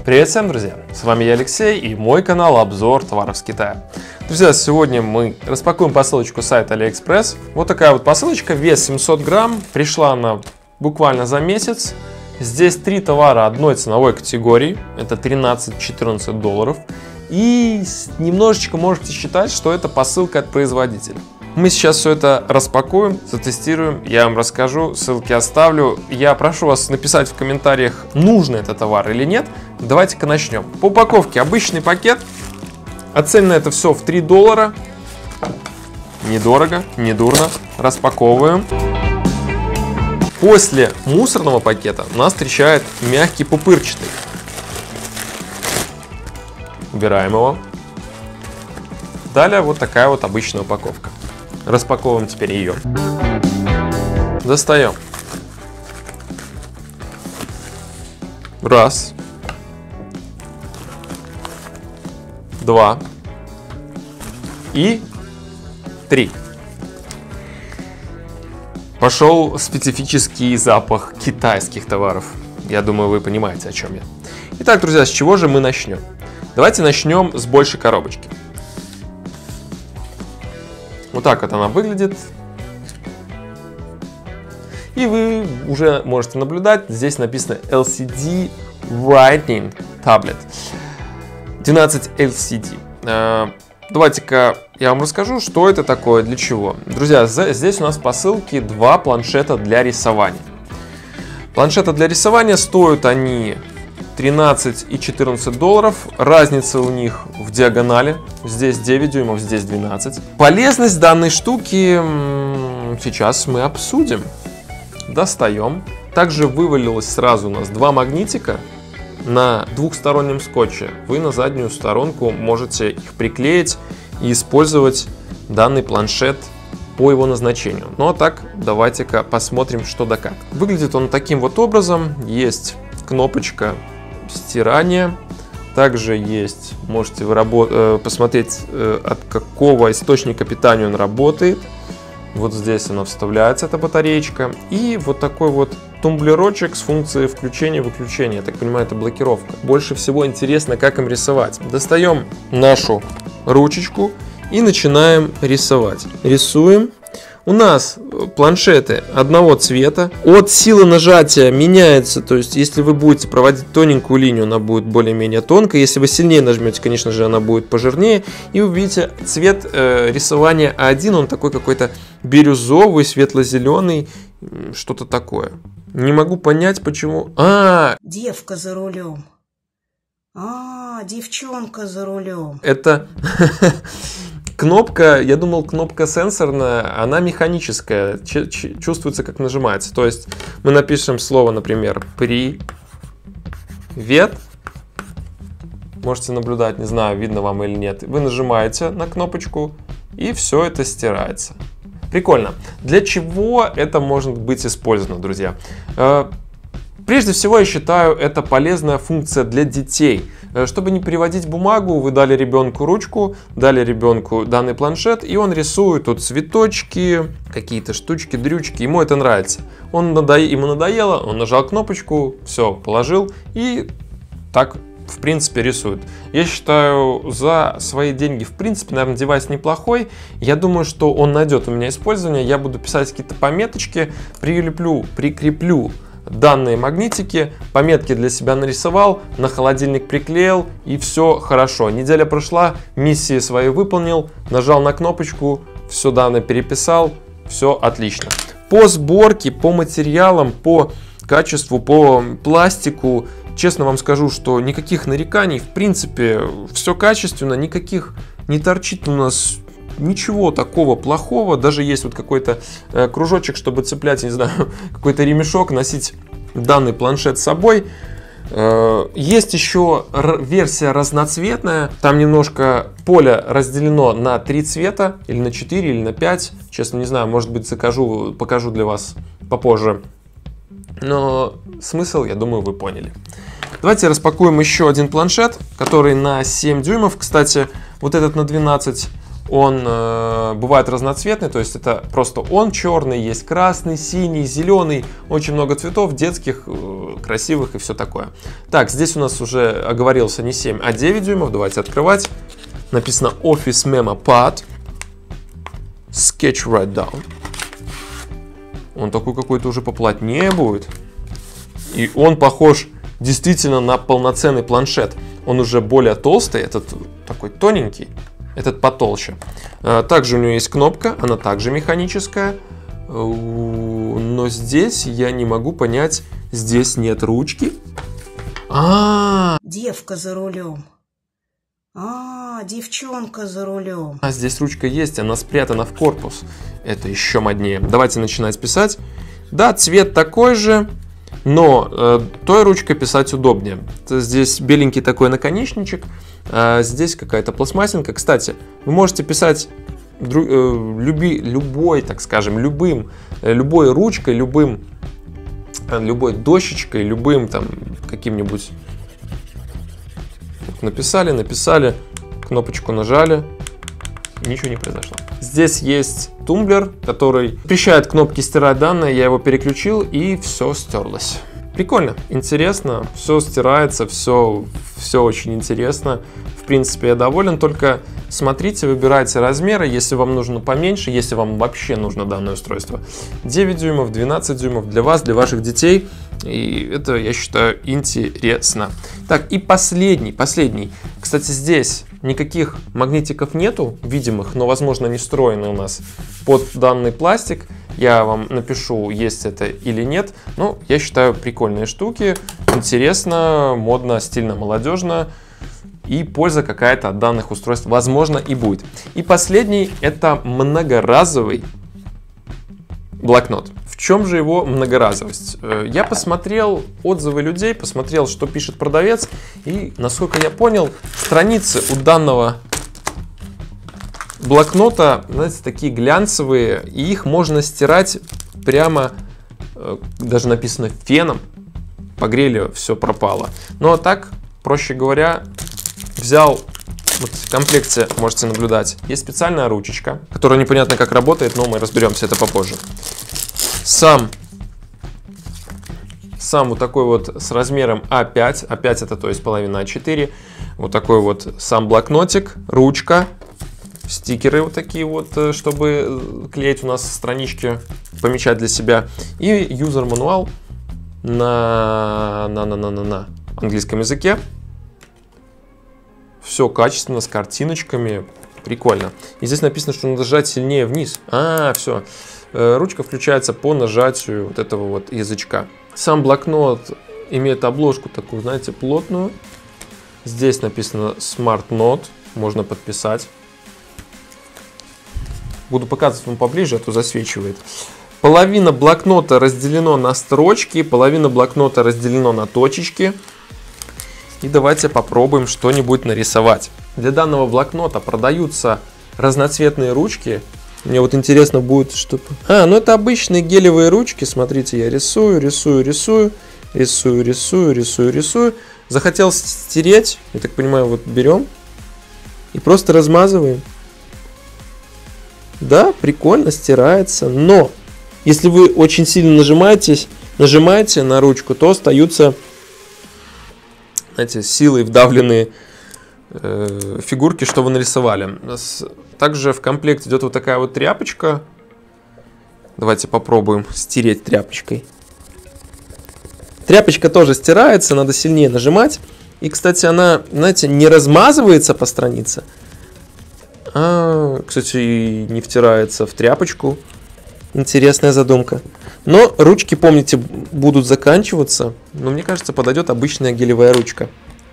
Привет всем, друзья! С вами я, Алексей, и мой канал обзор товаров с Китая. Друзья, сегодня мы распакуем посылочку с сайта AliExpress. Вот такая вот посылочка, вес 700 грамм, пришла она буквально за месяц. Здесь три товара одной ценовой категории, это 13-14 долларов. И немножечко можете считать, что это посылка от производителя. Мы сейчас все это распакуем, затестируем, я вам расскажу, ссылки оставлю. Я прошу вас написать в комментариях, нужен это товар или нет. Давайте-ка начнем. По упаковке обычный пакет. Оценено это все в 3 доллара. Недорого, недурно. Распаковываем. После мусорного пакета нас встречает мягкий пупырчатый. Убираем его. Далее вот такая вот обычная упаковка. Распаковываем теперь ее. Достаем. Раз. Два. И 3. Пошел специфический запах китайских товаров. Я думаю, вы понимаете, о чем я. Итак, друзья, с чего же мы начнем? Давайте начнем с большей коробочки. Вот так вот она выглядит. И вы уже можете наблюдать, здесь написано LCD Writing Tablet. 12 LCD. Давайте-ка я вам расскажу, что это такое, для чего. Друзья, здесь у нас в посылке два планшета для рисования. Планшеты для рисования стоят они 13 и 14 долларов. Разница у них в диагонали. Здесь 9 дюймов, здесь 12. Полезность данной штуки сейчас мы обсудим. Достаем. Также вывалилось сразу у нас два магнитика на двухстороннем скотче. Вы на заднюю сторонку можете их приклеить и использовать данный планшет по его назначению. Ну а так, давайте-ка посмотрим, что да как. Выглядит он таким вот образом. Есть кнопочка стирания. Также есть, можете вы посмотреть, от какого источника питания он работает. Вот здесь она вставляется, эта батареечка. И вот такой вот тумблерочек с функцией включения-выключения. Я так понимаю, это блокировка. Больше всего интересно, как им рисовать. Достаем нашу ручечку и начинаем рисовать. Рисуем. У нас планшеты одного цвета. От силы нажатия меняется. То есть, если вы будете проводить тоненькую линию, она будет более-менее тонкой. Если вы сильнее нажмете, конечно же, она будет пожирнее. И вы видите цвет рисования А1. Он такой какой-то бирюзовый, светло-зеленый. Что-то такое. Не могу понять, почему. Девка за рулем. Девчонка за рулем. Это... Кнопка, я думал, кнопка сенсорная, она механическая, чувствуется, как нажимается. То есть мы напишем слово, например, привет. Можете наблюдать, не знаю, видно вам или нет. Вы нажимаете на кнопочку, и все это стирается. Прикольно. Для чего это может быть использовано, друзья? Прежде всего, я считаю, это полезная функция для детей. Чтобы не переводить бумагу, вы дали ребенку ручку, дали ребенку данный планшет, и он рисует тут цветочки, какие-то штучки, дрючки. Ему это нравится. Ему надоело, он нажал кнопочку, все, положил, и так, в принципе, рисует. Я считаю, за свои деньги, в принципе, наверное, девайс неплохой. Я думаю, что он найдет у меня использование. Я буду писать какие-то пометочки, прикреплю данные магнитики, пометки для себя нарисовал, на холодильник приклеил, и все хорошо. Неделя прошла, миссии свои выполнил, нажал на кнопочку, все данные переписал, все отлично. По сборке, по материалам, по качеству, по пластику, честно вам скажу, что никаких нареканий, в принципе, все качественно, никаких не торчит у нас. Ничего такого плохого, даже есть вот какой-то кружочек, чтобы цеплять, я не знаю, какой-то ремешок, носить данный планшет с собой. Есть еще версия разноцветная, там немножко поле разделено на 3 цвета, или на 4, или на 5, честно не знаю, может быть покажу для вас попозже. Но смысл, я думаю, вы поняли. Давайте распакуем еще один планшет, который на 7 дюймов, кстати, вот этот на 12. Он бывает разноцветный, то есть это просто он черный, есть красный, синий, зеленый, очень много цветов, детских, красивых и все такое. Так, здесь у нас уже оговорился не 7, а 9 дюймов, давайте открывать. Написано Office Memo Pad, Sketch Right Down. Он такой какой-то уже поплотнее будет. И он похож действительно на полноценный планшет. Он уже более толстый, этот такой тоненький. Этот потолще. Также у него есть кнопка, она также механическая. Но здесь я не могу понять, здесь нет ручки. Девка за рулем. Девчонка за рулем. Здесь ручка есть, она спрятана в корпус. Это еще моднее. Давайте начинать писать. Да, цвет такой же, но той ручкой писать удобнее. Здесь беленький такой наконечничек. Здесь какая-то пластмассинка. Кстати, вы можете писать любой, так скажем, любой ручкой, любой дощечкой, любым там каким-нибудь. Написали, кнопочку нажали, ничего не произошло. Здесь есть тумблер, который запрещает кнопки стирать данные. Я его переключил, и все стерлось. Прикольно, интересно, все стирается, все очень интересно. В принципе, я доволен, только смотрите, выбирайте размеры, если вам нужно поменьше, если вам вообще нужно данное устройство. 9 дюймов, 12 дюймов для вас, для ваших детей. И это, я считаю, интересно. Так, и последний. Кстати, здесь никаких магнитиков нету, видимых, но, возможно, не встроены у нас под данный пластик. Я вам напишу, есть это или нет. Но я считаю, прикольные штуки. Интересно, модно, стильно, молодежно. И польза какая-то от данных устройств, возможно, и будет. И последний — это многоразовый блокнот. В чем же его многоразовость? Я посмотрел отзывы людей, посмотрел, что пишет продавец. И, насколько я понял, страницы у данного блокнота, знаете, такие глянцевые. И их можно стирать прямо, даже написано феном. Погрели, все пропало. Ну а так, проще говоря, взял, вот в комплекте можете наблюдать, есть специальная ручечка, которая непонятно как работает, но мы разберемся это попозже. Сам вот такой вот с размером А5, А5 это то есть половина А4, вот такой вот сам блокнотик, ручка, стикеры вот такие вот, чтобы клеить у нас странички, помечать для себя, и юзер-мануал на английском языке. Все качественно, с картиночками, прикольно. И здесь написано, что надо нажать сильнее вниз. Все. Ручка включается по нажатию вот этого вот язычка. Сам блокнот имеет обложку такую, знаете, плотную. Здесь написано Smart Note, можно подписать. Буду показывать вам поближе, а то засвечивает. Половина блокнота разделена на строчки, половина блокнота разделена на точечки. И давайте попробуем что-нибудь нарисовать. Для данного блокнота продаются разноцветные ручки. Мне вот интересно будет, что... ну это обычные гелевые ручки. Смотрите, я рисую. Захотел стереть. Я так понимаю, вот берем и просто размазываем. Да, прикольно, стирается. Но если вы очень сильно нажимаете на ручку, то остаются, знаете, силой вдавленные фигурки, что вы нарисовали. Также в комплекте идет вот такая вот тряпочка. Давайте попробуем стереть тряпочкой. Тряпочка тоже стирается, надо сильнее нажимать. И, кстати, она, знаете, не размазывается по странице, кстати, и не втирается в тряпочку. Интересная задумка. Но ручки, помните, будут заканчиваться. Но мне кажется, подойдет обычная гелевая ручка.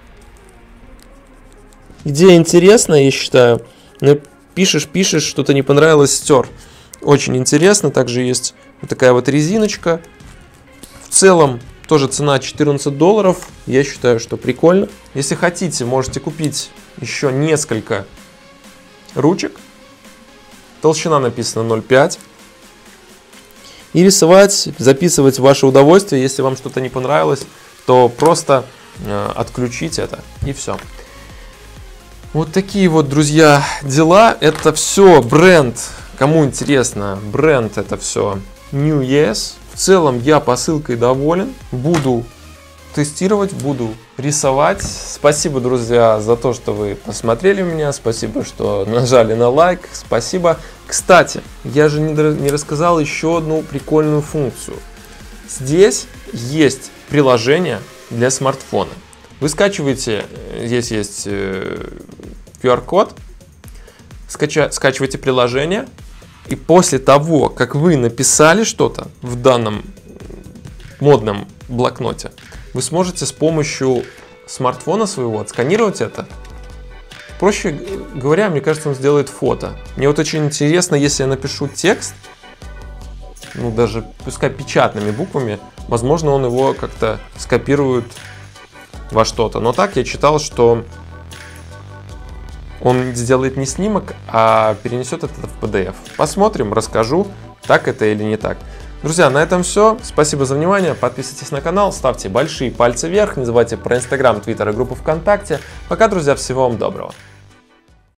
Идея интересная, я считаю. Но пишешь, что-то не понравилось, стер. Очень интересно. Также есть вот такая вот резиночка. В целом, тоже цена $14. Я считаю, что прикольно. Если хотите, можете купить еще несколько ручек. Толщина написана 0,5. И рисовать, записывать в ваше удовольствие. Если вам что-то не понравилось, то просто отключить это и все. Вот такие вот, друзья, дела. Это все бренд. Кому интересно, бренд это все New Yes. В целом я посылкой доволен. Буду тестировать, буду рисовать. Спасибо, друзья, за то, что вы посмотрели меня. Спасибо, что нажали на лайк. Спасибо. Кстати, я же не рассказал еще одну прикольную функцию. Здесь есть приложение для смартфона. Вы скачиваете, здесь есть QR-код, скачиваете приложение, и после того, как вы написали что-то в данном модном блокноте, вы сможете с помощью смартфона своего отсканировать это. Проще говоря, мне кажется, он сделает фото. Мне вот очень интересно, если я напишу текст, ну даже пускай печатными буквами, возможно, он его как-то скопирует во что-то. Но так я читал, что он сделает не снимок, а перенесет это в PDF. Посмотрим, расскажу, так это или не так. Друзья, на этом все. Спасибо за внимание. Подписывайтесь на канал, ставьте большие пальцы вверх. Не забывайте про Instagram, Twitter и группу ВКонтакте. Пока, друзья, всего вам доброго.